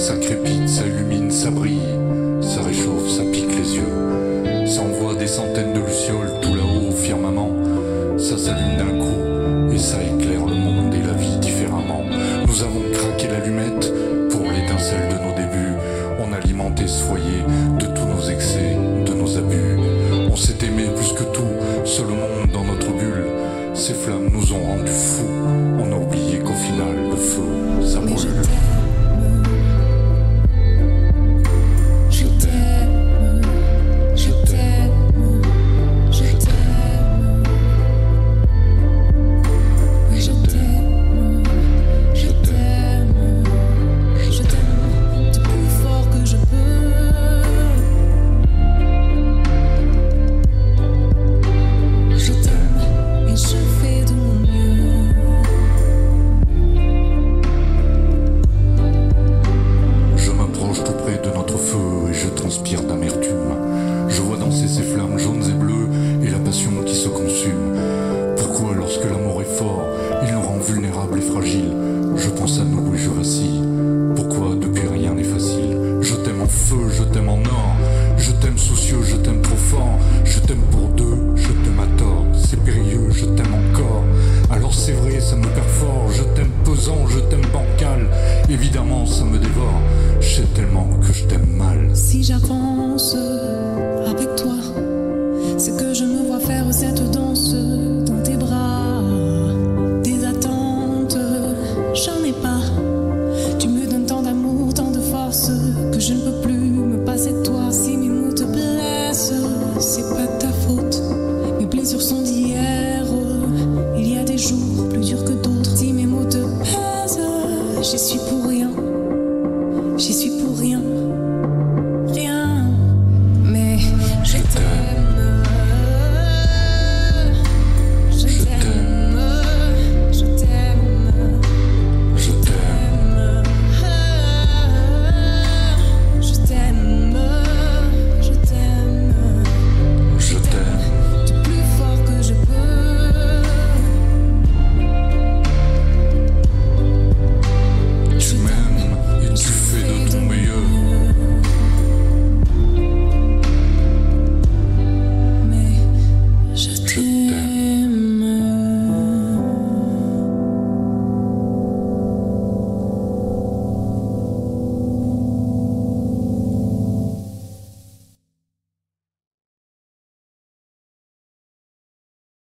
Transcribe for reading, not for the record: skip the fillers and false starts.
Ça crépite, ça illumine, ça brille, ça réchauffe, ça pique les yeux. Ça envoie des centaines de lucioles tout là-haut au firmament. Ça s'allume d'un coup et ça éclaire le monde et la vie différemment. Nous avons craqué l'allumette pour l'étincelle de nos débuts. On alimentait ce foyer de tous nos excès, de nos abus. On s'est aimé plus que tout, seul au monde dans notre bulle. Ces flammes nous ont rendus fous. On a oublié qu'au final le feu, ça brûle. Ces flammes jaunes et bleues et la passion qui se consume. Pourquoi lorsque l'amour est fort, il nous rend vulnérables et fragiles? Je pense à nous et je vacille. Pourquoi depuis rien n'est facile? Je t'aime en feu, je t'aime en or. Je t'aime soucieux, je t'aime trop fort. Je t'aime pour deux, je t'aime à tort. C'est périlleux, je t'aime encore. Alors c'est vrai, ça me perd fort. Je t'aime pesant, je t'aime bancal. Évidemment, ça me dévore. Je sais tellement que je t'aime mal. Si j'avance avec toi, c'est que je me vois faire cette danse